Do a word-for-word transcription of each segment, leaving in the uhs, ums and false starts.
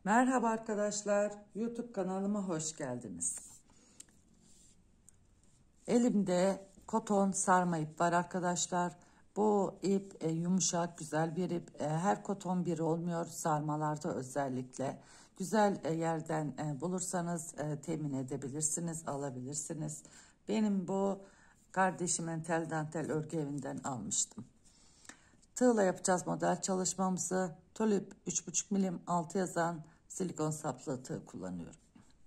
Merhaba arkadaşlar, YouTube kanalıma hoş geldiniz. Elimde koton sarma ip var arkadaşlar. Bu ip e, yumuşak, güzel bir ip. E, her koton bir olmuyor, sarmalarda özellikle. Güzel e, yerden e, bulursanız e, temin edebilirsiniz, alabilirsiniz. Benim bu kardeşimin tel dantel örgü evinden almıştım. Tığla yapacağız model çalışmamızı. Tulip üç buçuk milim altı yazan silikon saplı tığ kullanıyorum.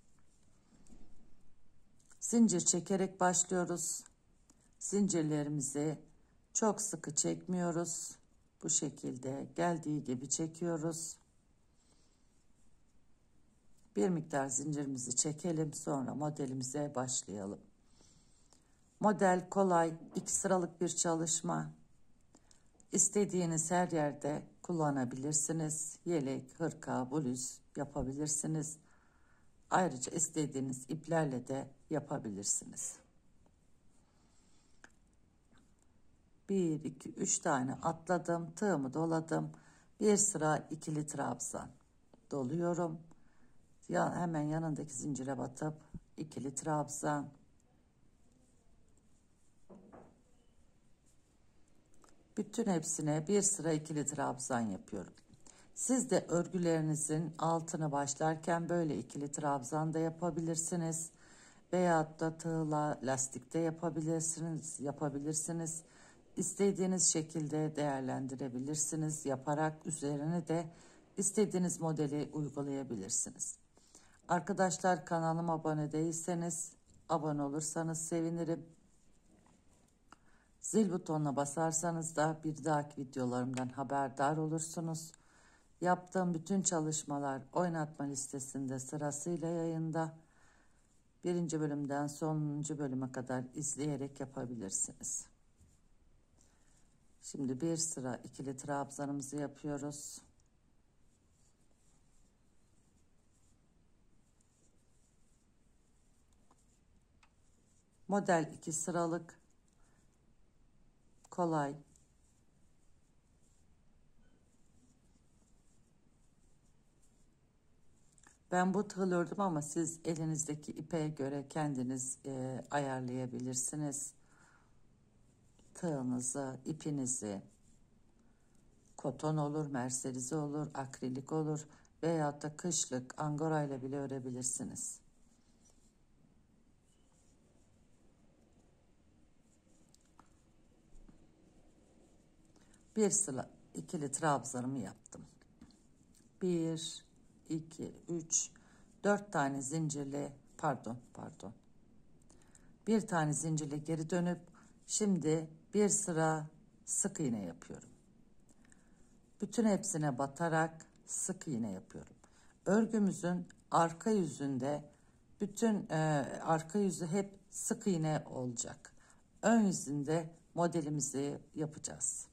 Zincir çekerek başlıyoruz. Zincirlerimizi çok sıkı çekmiyoruz. Bu şekilde geldiği gibi çekiyoruz. Bir miktar zincirimizi çekelim, sonra modelimize başlayalım. Model kolay, iki sıralık bir çalışma. İstediğiniz her yerde kullanabilirsiniz. Yelek, hırka, bluz yapabilirsiniz. Ayrıca istediğiniz iplerle de yapabilirsiniz. bir, iki, üç tane atladım. Tığımı doladım. Bir sıra ikili trabzan doluyorum. Ya, hemen yanındaki zincire batıp ikili trabzan. Bütün hepsine bir sıra ikili trabzan yapıyorum. Siz de örgülerinizin altını başlarken böyle ikili trabzan da yapabilirsiniz. Veyahut da tığla lastikte yapabilirsiniz. Yapabilirsiniz. İstediğiniz şekilde değerlendirebilirsiniz. Yaparak üzerine de istediğiniz modeli uygulayabilirsiniz. Arkadaşlar, kanalıma abone değilseniz abone olursanız sevinirim. Zil butonuna basarsanız da bir dahaki videolarımdan haberdar olursunuz. Yaptığım bütün çalışmalar oynatma listesinde sırasıyla yayında. Birinci bölümden sonuncu bölüme kadar izleyerek yapabilirsiniz. Şimdi bir sıra ikili trabzanımızı yapıyoruz. Model iki sıralık, kolay. Ben bu tığ ördüm ama siz elinizdeki ipe göre kendiniz e, ayarlayabilirsiniz. Tığınızı, ipinizi, koton olur, merserize olur, akrilik olur veyahut da kışlık angora ile bile örebilirsiniz. Bir sıra ikili trabzanımı yaptım. Bir, iki, üç, dört tane zincirle, pardon, pardon. Bir tane zincirle geri dönüp şimdi bir sıra sık iğne yapıyorum. Bütün hepsine batarak sık iğne yapıyorum. Örgümüzün arka yüzünde bütün e, arka yüzü hep sık iğne olacak. Ön yüzünde modelimizi yapacağız.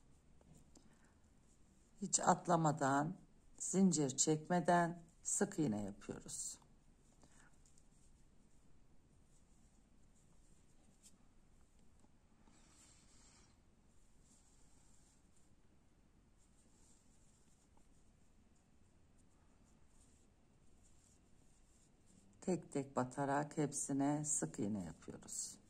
Hiç atlamadan, zincir çekmeden sık iğne yapıyoruz. Tek tek batarak hepsine sık iğne yapıyoruz.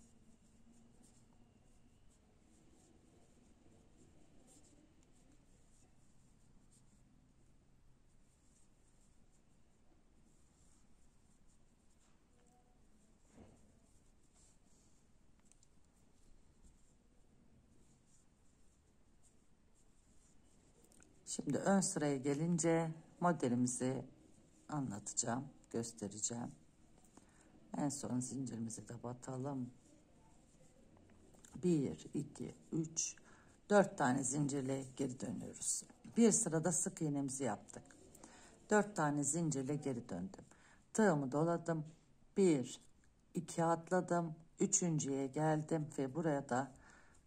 Şimdi ön sıraya gelince modelimizi anlatacağım, göstereceğim. En son zincirimizi de batalım. bir, iki, üç, dört tane zincirle geri dönüyoruz. Bir sırada sık iğnemizi yaptık. dört tane zincirle geri döndüm. Tığımı doladım. bir, iki atladım. Üçüncüye geldim ve buraya da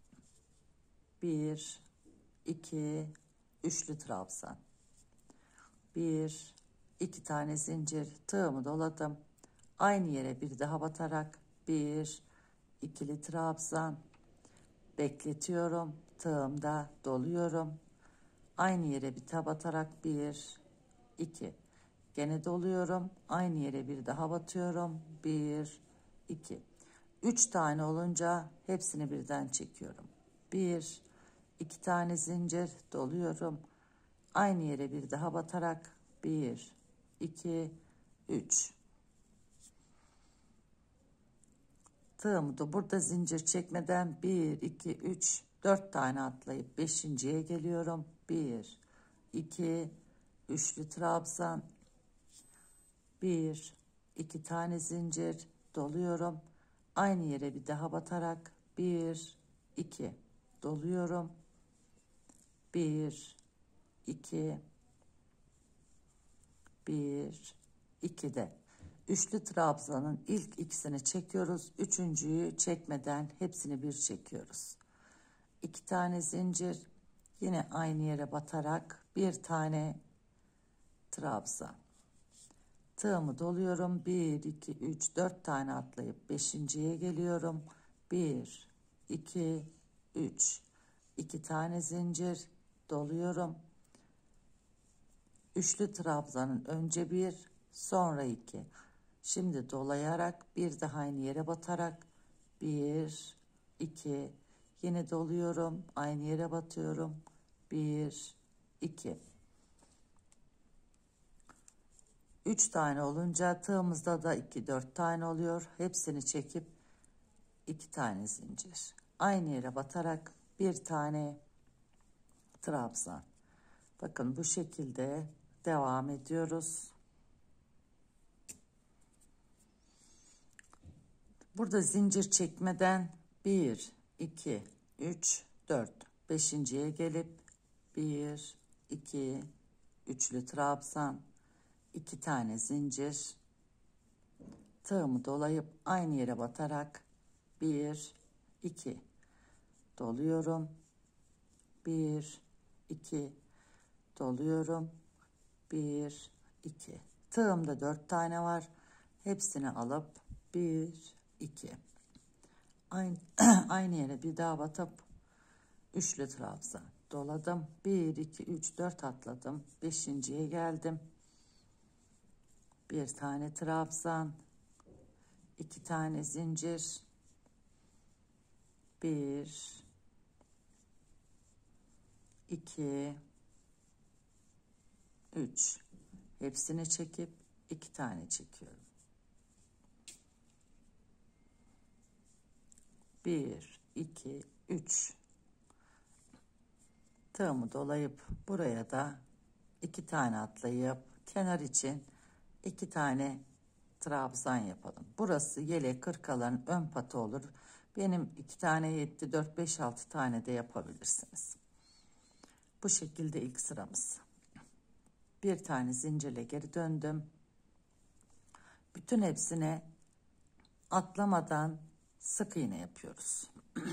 bir, iki, üçlü trabzan. bir, iki tane zincir, tığımı doladım. Aynı yere bir daha batarak bir, ikili trabzan. Bekletiyorum. Tığımda doluyorum. Aynı yere bir tab atarak bir, iki. gene doluyorum. Aynı yere bir daha batıyorum. bir, iki. üç tane olunca hepsini birden çekiyorum. bir, iki tane zincir doluyorum. Aynı yere bir daha batarak bir, iki, üç. Tığımı da burada zincir çekmeden bir, iki, üç, dört tane atlayıp beşinciye geliyorum. bir, iki, üçlü trabzan, bir, iki tane zincir doluyorum. Aynı yere bir daha batarak bir, iki doluyorum. bir, iki, bir, iki de üçlü trabzanın ilk ikisini çekiyoruz. Üçüncüyü çekmeden hepsini bir çekiyoruz. İki tane zincir, yine aynı yere batarak bir tane trabzan. Tığımı doluyorum. bir, iki, üç, dört tane atlayıp beşinciye geliyorum. bir, iki, üç. iki tane zincir doluyorum. Üçlü trabzanın önce bir, sonra iki. Şimdi dolayarak bir daha aynı yere batarak bir, iki, yine doluyorum. Aynı yere batıyorum. bir, iki. üç tane olunca tığımızda da iki, dört tane oluyor. Hepsini çekip iki tane zincir. Aynı yere batarak bir tane trabzan. Bakın bu şekilde devam ediyoruz. Burada zincir çekmeden bir, iki, üç, dört, beşinciye gelip bir, iki, üçlü trabzan, iki tane zincir, tığımı dolayıp aynı yere batarak bir, iki doluyorum. bir, iki doluyorum. bir, iki. Tığımda dört tane var. Hepsini alıp bir, iki. Aynı, aynı yere bir daha batıp üçlü trabzan doladım. bir, iki, üç, dört atladım. beşinciye geldim. Bir tane trabzan, iki tane zincir, bir, iki, üç. Hepsini çekip iki tane çekiyorum. bir, iki, üç. Tığımı dolayıp buraya da iki tane atlayıp kenar için iki tane trabzan yapalım. Burası yelek kırkaların ön patı olur. Benim iki tane yetti, dört, beş, altı tane de yapabilirsiniz. Bu şekilde ilk sıramız. Bir tane zincirle geri döndüm. Bütün hepsine atlamadan sık iğne yapıyoruz.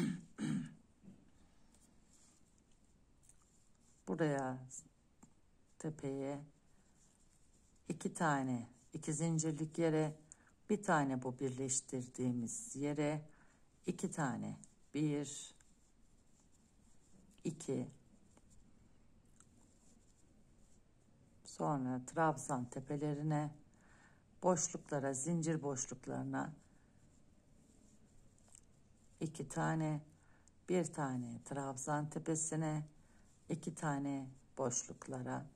Buraya tepeye iki tane, iki zincirlik yere, bir tane bu birleştirdiğimiz yere iki tane, bir, iki, sonra trabzan tepelerine, boşluklara, zincir boşluklarına iki tane, bir tane trabzan tepesine, iki tane boşluklara,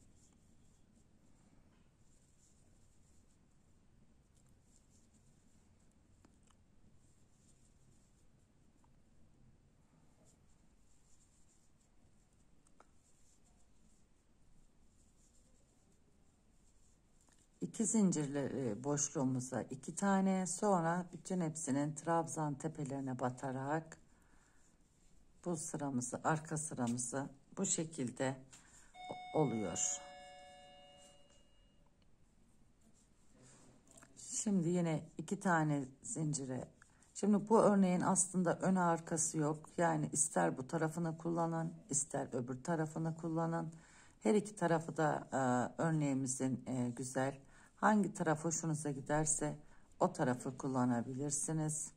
iki zincirli boşluğumuza iki tane, sonra bütün hepsinin trabzan tepelerine batarak bu sıramızı, arka sıramızı bu şekilde oluyor. Şimdi yine iki tane zincire. Şimdi bu örneğin aslında ön arkası yok. Yani ister bu tarafını kullanın, ister öbür tarafını kullanın. Her iki tarafı da e, örneğimizin e, güzel. Hangi taraf hoşunuza giderse o tarafı kullanabilirsiniz.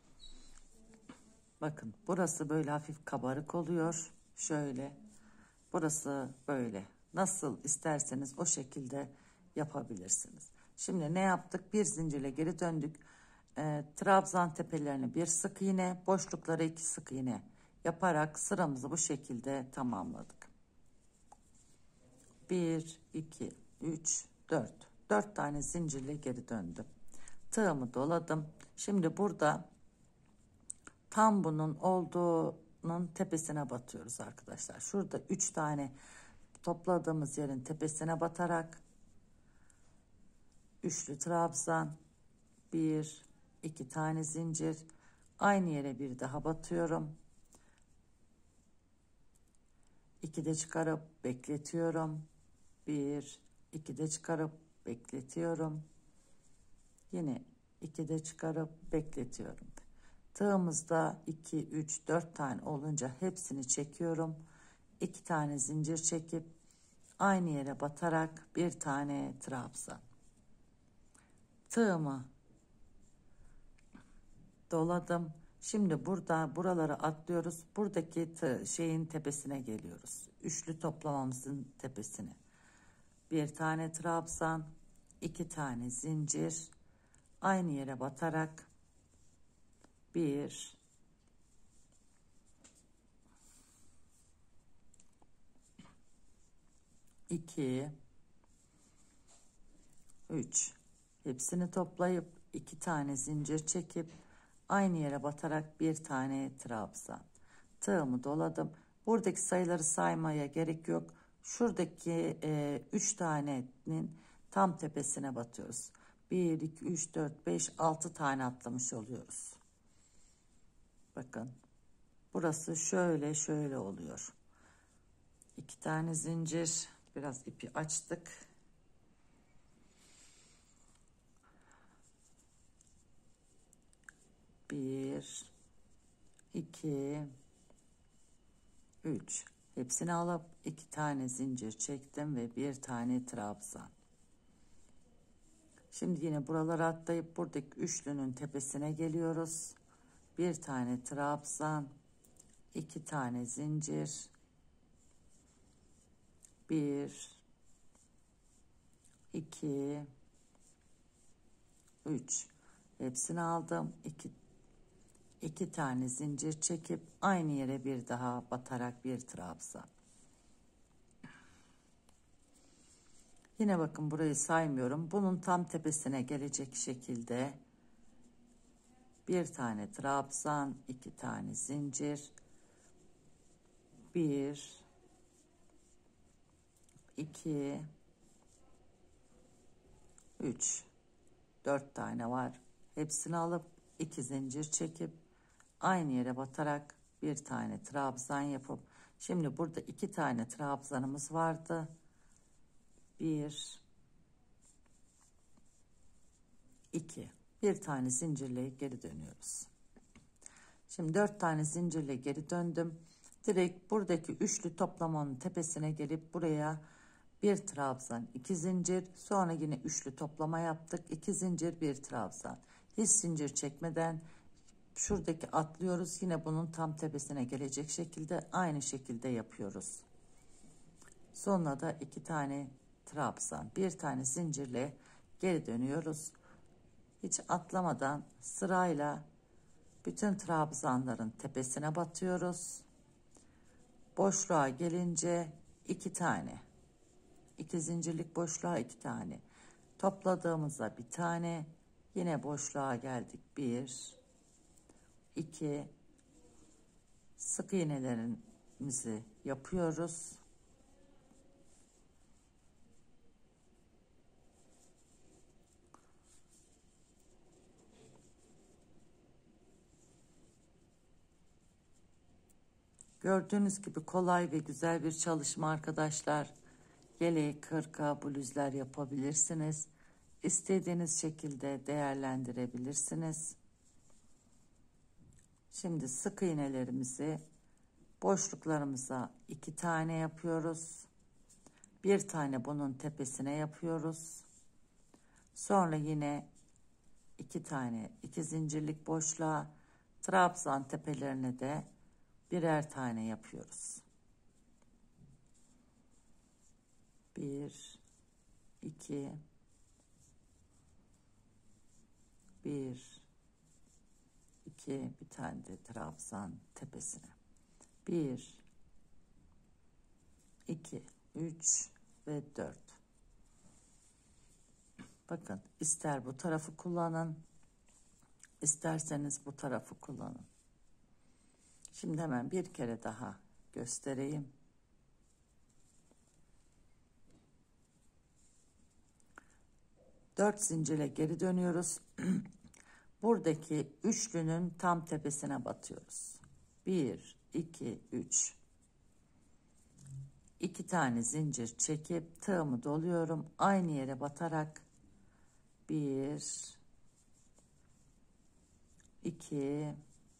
Bakın burası böyle hafif kabarık oluyor. Şöyle. Burası böyle. Nasıl isterseniz o şekilde yapabilirsiniz. Şimdi ne yaptık? Bir zincirle geri döndük. E, trabzan tepelerine bir sık iğne, boşluklara iki sık iğne yaparak sıramızı bu şekilde tamamladık. bir, iki, üç, dört. dört tane zincirle geri döndüm. Tığımı doladım. Şimdi burada tam bunun olduğunun tepesine batıyoruz arkadaşlar. Şurada üç tane topladığımız yerin tepesine batarak üçlü trabzan, bir, iki tane zincir, aynı yere bir daha batıyorum. iki de çıkarıp bekletiyorum. bir, iki de çıkarıp bekletiyorum. Yine iki de çıkarıp bekletiyorum. Tığımızda iki, üç, dört tane olunca hepsini çekiyorum. iki tane zincir çekip aynı yere batarak bir tane trabzan. Tığımı doladım. Şimdi burada buraları atlıyoruz. Buradaki tığ, şeyin tepesine geliyoruz. Üçlü toplamamızın tepesine. Bir tane trabzan, iki tane zincir, aynı yere batarak bir, iki, üç. Hepsini toplayıp iki tane zincir çekip aynı yere batarak bir tane trabzan. Tığımı doladım. Buradaki sayıları saymaya gerek yok. Şuradaki e, üç tanenin tam tepesine batıyoruz. bir, iki, üç, dört, beş, altı tane atlamış oluyoruz. Bakın. Burası şöyle şöyle oluyor. iki tane zincir. Biraz ipi açtık. bir, iki, üç. Hepsini alıp iki tane zincir çektim ve bir tane trabzan. Şimdi yine buralara atlayıp buradaki üçlünün tepesine geliyoruz. Bir tane trabzan, iki tane zincir, bir, iki, üç. Hepsini aldım. iki, iki tane zincir çekip aynı yere bir daha batarak bir trabzan. Yine bakın burayı saymıyorum. Bunun tam tepesine gelecek şekilde bir tane trabzan, iki tane zincir, bir, iki, üç, dört tane var. Hepsini alıp iki zincir çekip aynı yere batarak bir tane trabzan yapıp şimdi burada iki tane trabzanımız vardı. Bir, iki. Bir tane zincirle geri dönüyoruz. Şimdi dört tane zincirle geri döndüm. Direkt buradaki üçlü toplamanın tepesine gelip buraya bir trabzan, iki zincir, sonra yine üçlü toplama yaptık. iki zincir, bir trabzan. Hiç zincir çekmeden şuradaki atlıyoruz. Yine bunun tam tepesine gelecek şekilde aynı şekilde yapıyoruz. Sonra da iki tane trabzan, bir tane zincirle geri dönüyoruz. Hiç atlamadan sırayla bütün trabzanların tepesine batıyoruz. Boşluğa gelince iki tane, iki zincirlik boşluğa iki tane, topladığımızda bir tane, yine boşluğa geldik, bir, iki, sık iğnelerimizi yapıyoruz. Gördüğünüz gibi kolay ve güzel bir çalışma arkadaşlar. Yelek, hırka, bluzlar yapabilirsiniz. İstediğiniz şekilde değerlendirebilirsiniz. Şimdi sık iğnelerimizi boşluklarımıza iki tane yapıyoruz. Bir tane bunun tepesine yapıyoruz. Sonra yine iki tane, iki zincirlik boşluğa, trabzan tepelerine de birer tane yapıyoruz. Bir, iki, bir, iki, bir tane de trabzan tepesine. Bir, iki, üç ve dört. Bakın, ister bu tarafı kullanın, isterseniz bu tarafı kullanın. Şimdi hemen bir kere daha göstereyim. Dört zincirle geri dönüyoruz. Buradaki üçlünün tam tepesine batıyoruz. Bir, iki, üç. İki tane zincir çekip tığımı doluyorum. Aynı yere batarak bir, iki,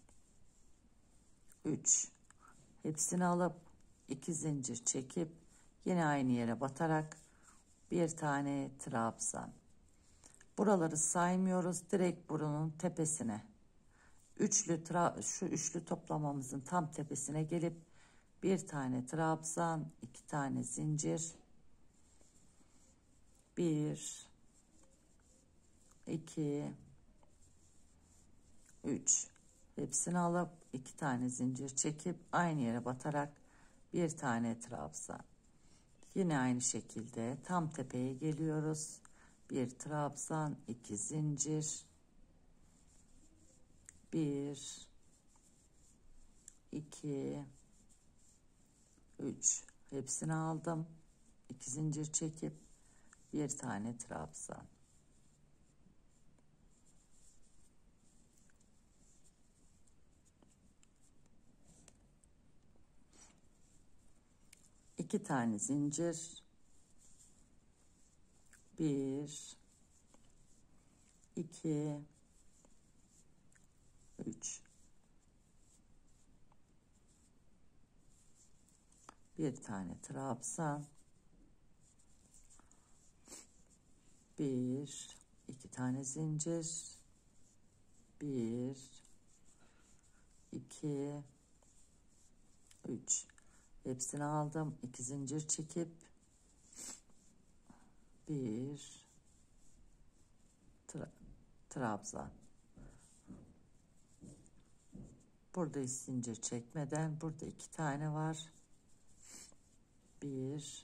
üç. Hepsini alıp iki zincir çekip yine aynı yere batarak bir tane trabzan. Buraları saymıyoruz. Direkt burunun tepesine. Üçlü tra şu üçlü toplamamızın tam tepesine gelip bir tane trabzan, iki tane zincir. Bir, iki, üç. Hepsini alıp iki tane zincir çekip aynı yere batarak bir tane trabzan. Yine aynı şekilde tam tepeye geliyoruz. Bir trabzan, iki zincir. Bir, iki, üç. Hepsini aldım. İki zincir çekip bir tane trabzan. İki tane zincir. Bir, iki, üç. Bir tane trabzan. Bir, iki tane zincir. Bir, iki, üç. Hepsini aldım. İki zincir çekip bir tra trabzan. Burada hiç zincir çekmeden burada iki tane var. Bir,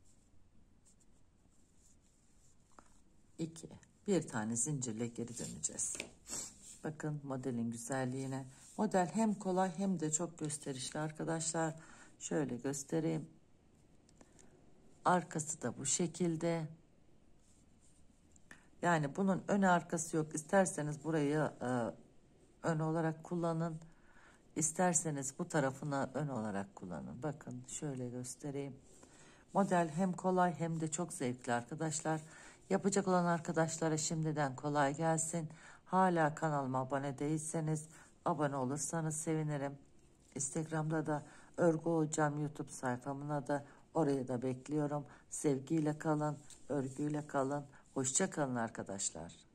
iki. Bir tane zincirle geri döneceğiz. Bakın modelin güzelliğine. Model hem kolay hem de çok gösterişli arkadaşlar. Şöyle göstereyim. Arkası da bu şekilde. Yani bunun önü arkası yok. İsterseniz burayı e, ön olarak kullanın. İsterseniz bu tarafını ön olarak kullanın. Bakın şöyle göstereyim. Model hem kolay hem de çok zevkli arkadaşlar. Yapacak olan arkadaşlara şimdiden kolay gelsin. Hala kanalıma abone değilseniz abone olursanız sevinirim. Instagram'da da Örgü Hocam YouTube sayfamına da oraya da bekliyorum. Sevgiyle kalın, örgüyle kalın. Hoşça kalın arkadaşlar.